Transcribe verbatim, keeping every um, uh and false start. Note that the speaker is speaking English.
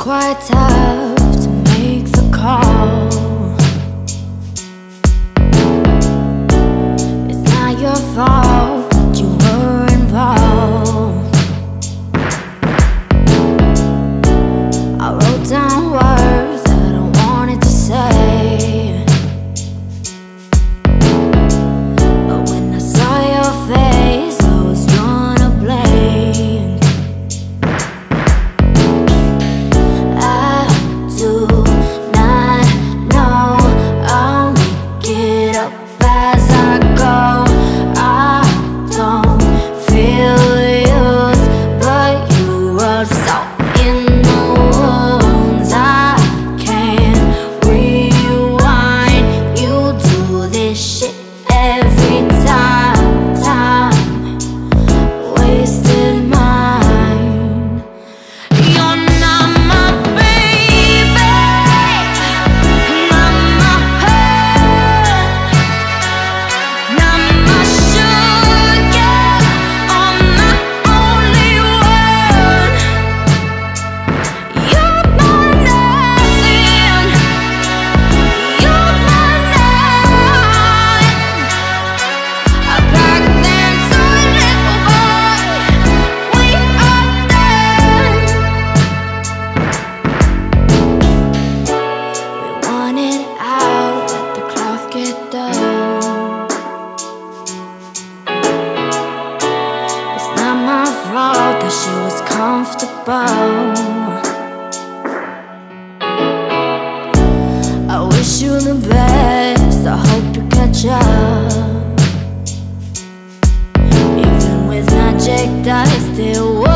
quite tough to make the call. It's not your fault that you were involved. I wrote down words that I wanted to say, but when I saw your face I was drawing a blank. I do not know, I'll make it up as I go. I don't feel used, but you rub salt in the wounds. I can't rewind. You do this shit every time, time wasted mine. You're not my baby, not my heart, not my sugar, or my only one. You're my nothing, you're my night. I back then to a little boy, we are done. We wanted out, let the cloth get done. It's not my fault that she was comfortable. I wish you the best, I hope you catch up. Even with magic, I still